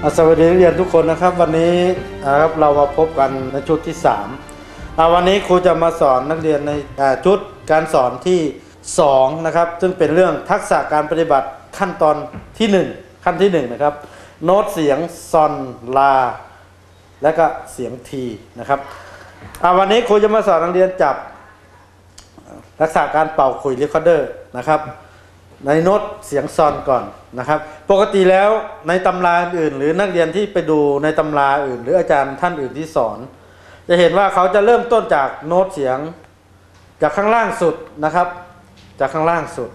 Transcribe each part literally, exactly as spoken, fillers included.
สวัสดีนักเรียนทุกคนนะครับวันนี้นะครับเรามาพบกันในชุดที่สามวันนี้ครูจะมาสอนนักเรียนในชุดการสอนที่สองนะครับซึ่งเป็นเรื่องทักษะการปฏิบัติขั้นตอนที่หนึ่งขั้นที่หนึ่งนะครับโน้ตเสียงซอนลาและก็เสียงทีนะครับวันนี้ครูจะมาสอนนักเรียนจับทักษะการเป่าขลุ่ยเรคคอร์เดอร์นะครับในโน้ตเสียงซอนก่อนนะครับปกติแล้วในตำราอื่นหรือนักเรียนที่ไปดูในตำราอื่นหรืออาจารย์ท่านอื่นที่สอนจะเห็นว่าเขาจะเริ่มต้นจากโน้ตเสียงจากข้างล่างสุดนะครับจากข้างล่างสุด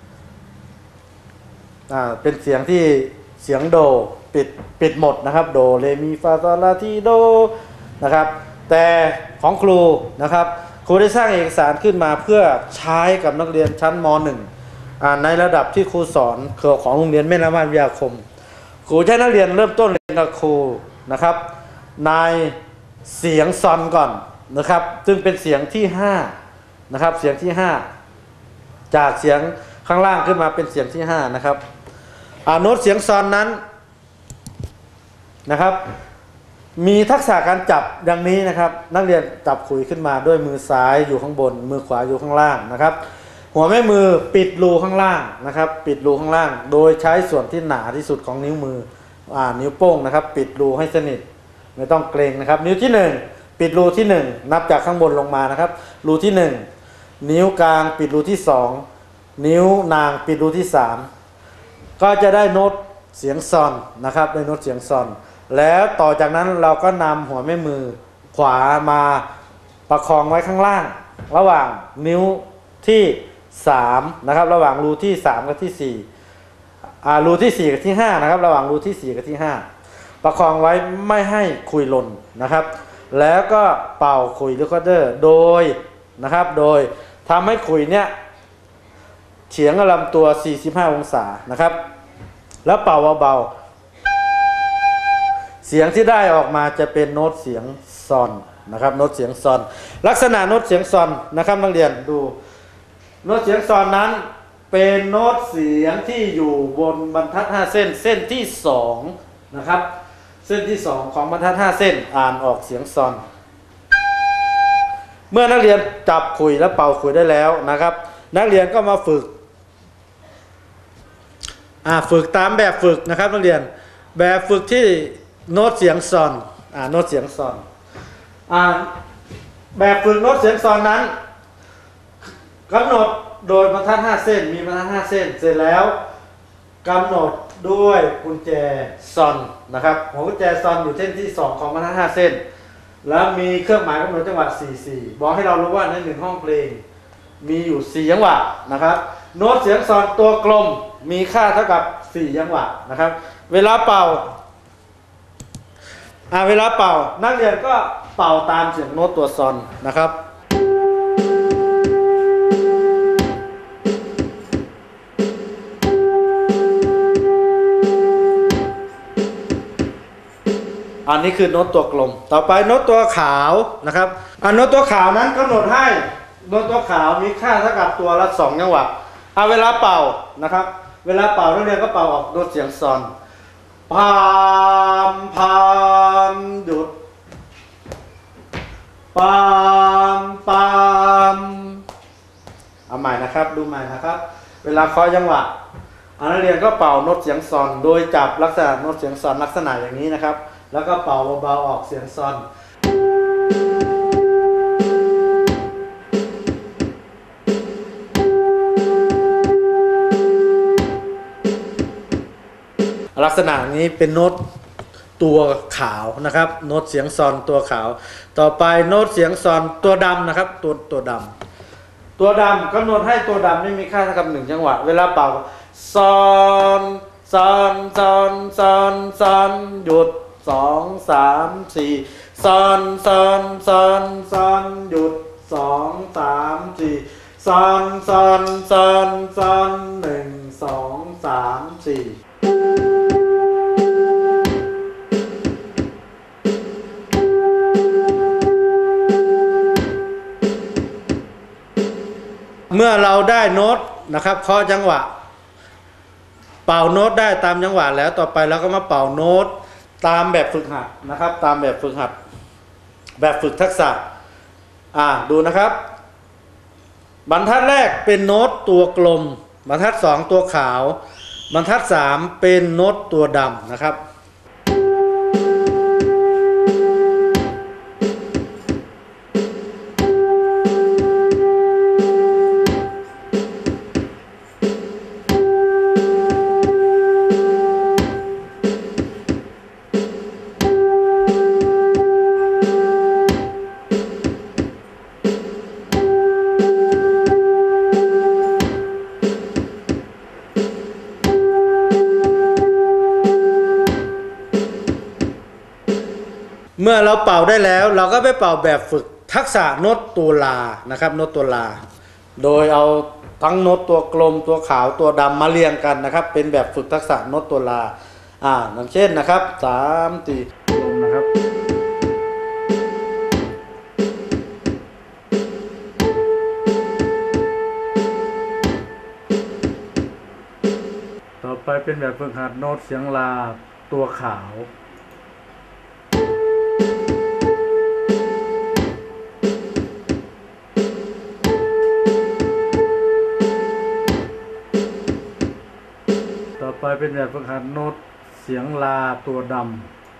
อ่าเป็นเสียงที่เสียงโดปิดปิดหมดนะครับโดเรมีฟาโซลาทีโดนะครับแต่ของครูนะครับครูได้สร้างเอกสารขึ้นมาเพื่อใช้กับนักเรียนชั้นม หนึ่งในระดับที่ครูสอนเครือของโรงเรียนแม่ละมาดวิทยาคมครูใช้นักเรียนเริ่มต้นเรียนกับครูนะครับในเสียงซอนก่อนนะครับซึ่งเป็นเสียงที่ห้านะครับเสียงที่ห้าจากเสียงข้างล่างขึ้นมาเป็นเสียงที่ห้านะครับโน้ตเสียงซอนนั้นนะครับมีทักษะการจับดังนี้นะครับนักเรียนจับขลุ่ยขึ้นมาด้วยมือซ้ายอยู่ข้างบนมือขวาอยู่ข้างล่างนะครับหัวแม่มือปิดรูข้างล่างนะครับปิดรูข้างล่างโดยใช้ส่วนที่หนาที่สุดของนิ้วมืออ่านิ้วโป้งนะครับปิดรูให้สนิทไม่ต้องเกรงนะครับนิ้วที่หนึ่งปิดรูที่หนึ่งนับจากข้างบนลงมานะครับรูที่หนึ่งนิ้วกลางปิดรูที่สองนิ้วนางปิดรูที่สามก็จะได้โน้ตเสียงซอนนะครับได้โน้ตเสียงซอนแล้วต่อจากนั้นเราก็นำหัวแม่มือขวามาประคองไว้ข้างล่างระหว่างนิ้วที่สามนะครับระหว่างรูที่สามกับที่สี่อ่ารูที่สี่กับที่ห้านะครับระหว่างรูที่สี่กับที่ห้าประคองไว้ไม่ให้ขลุ่ยหล่นนะครับแล้วก็เป่าขลุ่ยเรคคอร์เดอร์โดยนะครับโดยทำให้ขลุ่ยเนี้ยเฉียงลำตัวสี่สิบห้าองศานะครับแล้วเป่าเบาๆเสียงที่ได้ออกมาจะเป็นโน้ตเสียงซอนนะครับโน้ตเสียงซอนลักษณะโน้ตเสียงซอนนะครับนักเรียนดูโน้ตเสียงซอนนั้นเป็นโน้ตเสียงที่อยู่บนบรรทัดห้าเส้นเส้นที่สองนะครับเส้นที่สองของบรรทัดห้าเส้นอ่านออกเสียงซอนเมื่อนักเรียนจับขลุ่ยและเป่าขลุ่ยได้แล้วนะครับนักเรียนก็มาฝึกอ่าฝึกตามแบบฝึกนะครับนักเรียนแบบฝึกที่โน้ตเสียงซอนอ่าโน้ตเสียงซอนอ่าแบบฝึกโน้ตเสียงซอนนั้นกำหนดโดยบรรทัดห้าเส้นมีบรรทัดห้าเส้นเสร็จแล้วกำหนดด้วยกุญแจซอนนะครับหัวกุญแจซอนอยู่เส้นที่สองของบรรทัดห้าเส้นแล้วมีเครื่องหมายกำหนดจังหวะสี่สี่บอกให้เรารู้ว่าในหนึ่งห้องเพลงมีอยู่สี่จังหวะนะครับโน้ตเสียงซอนตัวกลมมีค่าเท่ากับสี่จังหวะนะครับเวลาเป่าอ่าเวลาเป่านักเรียนก็เป่าตามเสียงโน้ตตัวซอนนะครับอันนี้คือโน้ตตัวกลมต่อไปโน้ตตัวขาวนะครับอันโน้ตตัวขาวนั้นกำหนดให้โน้ตตัวขาวมีค่าเท่ากับตัวละสองจังหวะเอาเวลาเป่านะครับเวลาเป่านักเรียนก็เป่าออกโน้ตเสียงซอนพามพามหยุดปามปามเอาใหม่นะครับดูใหม่นะครับเวลาเคาะจังหวะนักเรียนก็เป่าโน้ตเสียงซอนโดยจับลักษณะโน้ตเสียงซอนลักษณะอย่างนี้นะครับแล้วก็เป่าเบาๆออกเสียงซอนลักษณะนี้เป็นโน้ตตัวขาวนะครับโน้ตเสียงซอนตัวขาวต่อไปโน้ตเสียงซอนตัวดำนะครับตัวตัวดำตัวดำกำหนดให้ตัวดำไม่มีค่าเท่ากับหนึ่งจังหวะเวลาเป่าซอนซอนซอนซอนซอนหยุดสองสามสี่ซอนซอนซอนซอนหยุดสองสามสี่ซอนซอนซอนซอนหนึ่งสองสามสี่เมื่อเราได้โน้ตนะครับเคาะจังหวะ เป่าโน้ตได้ตามจังหวะแล้วต่อไปเราก็มาเป่าโน้ตตามแบบฝึกหัดนะครับตามแบบฝึกหัดแบบฝึกทักษะอ่าดูนะครับบรรทัดแรกเป็นโน้ตตัวกลมบรรทัดสองตัวขาวบรรทัดสามเป็นโน้ตตัวดำนะครับเมื่อเราเป่าได้แล้วเราก็ไปเป่าแบบฝึกทักษะโน้ตตัวลานะครับโน้ตตัวลาโดยเอาทั้งโน้ตตัวกลมตัวขาวตัวดำมาเรียงกันนะครับเป็นแบบฝึกทักษะโน้ตตัวลาอ่าอย่างเช่นนะครับสามสี่กลมนะครับต่อไปเป็นแบบฝึกหัดโน้ตเสียงลาตัวขาวต่อไปเป็นแบบฝึกหัดโน้ตเสียงลาตัวดำ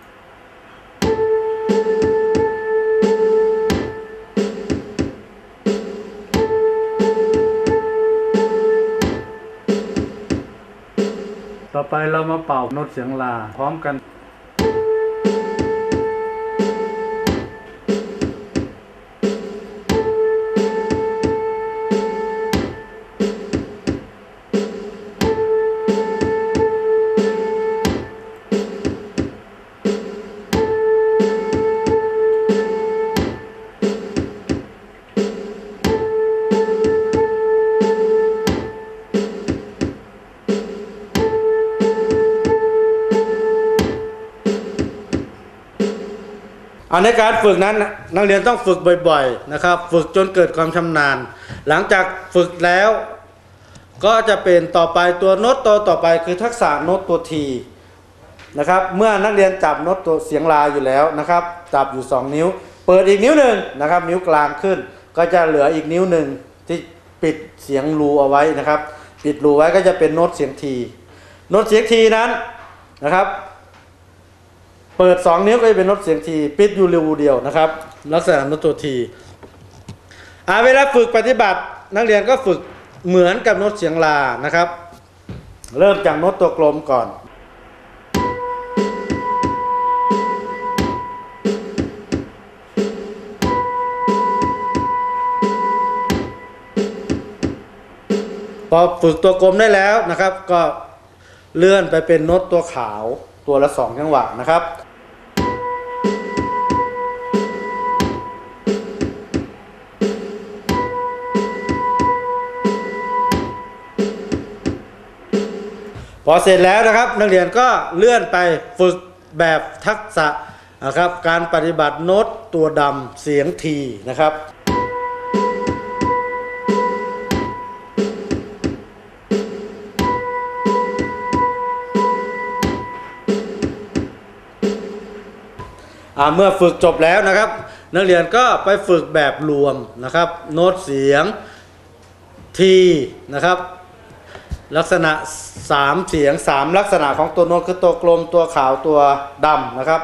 ต่อไปเรามาเป่าโน้ตเสียงลาพร้อมกันอันในการฝึกนั้นนักเรียนต้องฝึกบ่อยๆนะครับฝึกจนเกิดความชำนาญหลังจากฝึกแล้วก็จะเป็นต่อไปตัวโน้ตตัวต่อไปคือทักษะโน้ตตัวทีนะครับเมื่อนักเรียนจับโน้ตตัวเสียงลาอยู่แล้วนะครับจับอยู่สองนิ้วเปิดอีกนิ้วหนึ่งนะครับนิ้วกลางขึ้นก็จะเหลืออีกนิ้วหนึ่งที่ปิดเสียงรูเอาไว้นะครับปิดรูไว้ก็จะเป็นโน้ตเสียงทีโน้ตเสียงทีนั้นนะครับเปิดสองนิ้วก็จะเป็นโน้ตเสียงทีปิดอยู่รูเดียวนะครับลักษณะโน้ตตัวทีอ่าเวลาฝึกปฏิบัตินักเรียนก็ฝึกเหมือนกับโน้ตเสียงลานะครับเริ่มจากโน้ตตัวกลมก่อนพอฝึกตัวกลมได้แล้วนะครับก็เลื่อนไปเป็นโน้ตตัวขาวตัวละสองจังหวะนะครับพอเสร็จแล้วนะครับนักเรียนก็เลื่อนไปฝึกแบบทักษะนะครับการปฏิบัติโน้ตตัวดำเสียงทีนะครับเมื่อฝึกจบแล้วนะครับนักเรียนก็ไปฝึกแบบรวมนะครับโน้ตเสียงทีนะครับลักษณะสามเสียงสามลักษณะของตัวโน้ตคือตัวกลมตัวขาวตัวดำนะครับ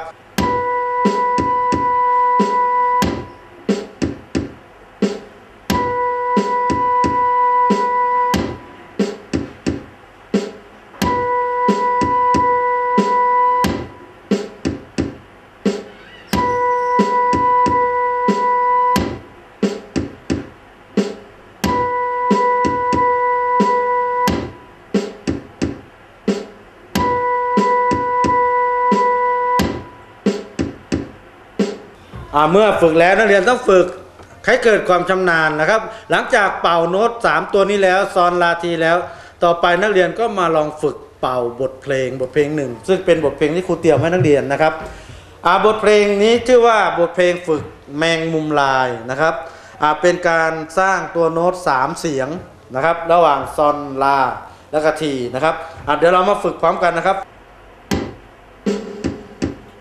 เมื่อฝึกแล้วนักเรียนต้องฝึกให้เกิดความชำนาญนะครับหลังจากเป่าโน้ตสามตัวนี้แล้วซอนลาทีแล้วต่อไปนักเรียนก็มาลองฝึกเป่าบทเพลงบทเพลงหนึ่งซึ่งเป็นบทเพลงที่ครูเตรียมให้นักเรียนนะครับบทเพลงนี้ชื่อว่าบทเพลงฝึกแมงมุมลายนะครับเป็นการสร้างตัวโน้ตสามเสียงนะครับระหว่างซอนลาและก็ทีนะครับเดี๋ยวเรามาฝึกพร้อมกันนะครับ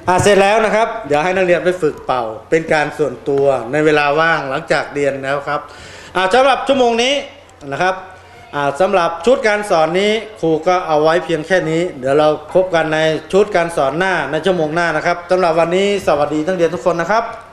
อ่าเสร็จแล้วนะครับเดี๋ยวให้นักเรียนไปฝึกเป่าเป็นการส่วนตัวในเวลาว่างหลังจากเรียนแล้วครับอ่าสำหรับชั่วโมงนี้นะครับอ่าสำหรับชุดการสอนนี้ครูก็เอาไว้เพียงแค่นี้เดี๋ยวเราพบกันในชุดการสอนหน้าในชั่วโมงหน้านะครับสำหรับวันนี้สวัสดีนักเรียนทุกคนนะครับ